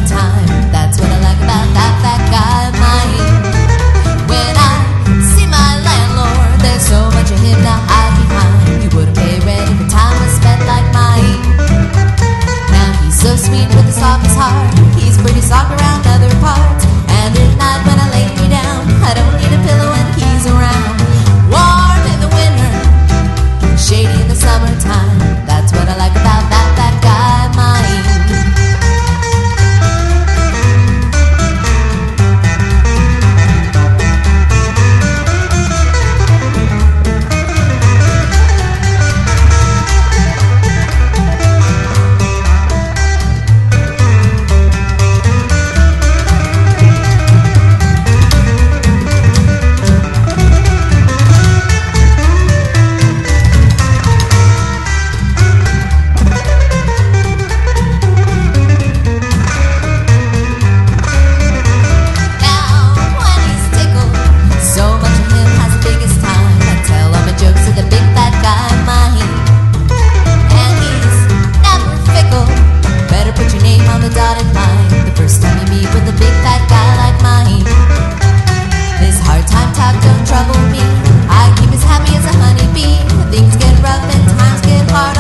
summertime. That's what I like about that fat guy of mine. When I see my landlord, there's so much of him to hide behind. You wouldn't pay rent if your time was spent like mine. Now he's so sweet with the softest heart. He's pretty soft around other parts. And at night when I lay me down, I don't need a pillow when he's around. Warm in the winter, shady in the summertime. That's what I like about that guy of mine. Trouble me, I keep as happy as a honeybee. Things get rough and times get hard.